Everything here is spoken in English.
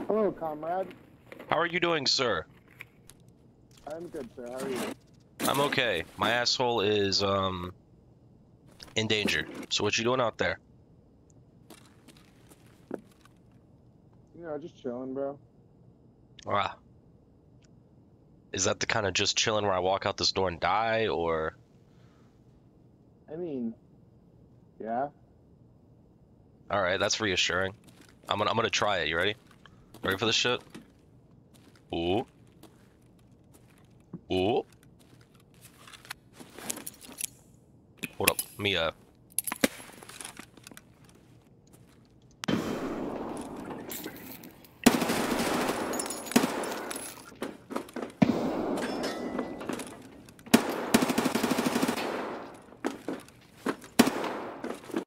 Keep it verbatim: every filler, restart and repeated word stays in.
Hello, comrade. How are you doing, sir? I'm good, sir. How are you? I'm okay. My asshole is, um, in danger. So what you doing out there? You know, just chilling, bro. Ah. Is that the kind of just chilling where I walk out this door and die, or? I mean, yeah. Alright, that's reassuring. I'm gonna, I'm gonna try it. You ready? Ready for this shit? Ooh. Ooh. Hold up. Let me, uh,